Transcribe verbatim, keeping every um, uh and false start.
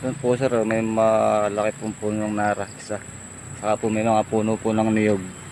Doon po sir, may malaki pong punong nara isa. Saka po may mga puno po ng niyog.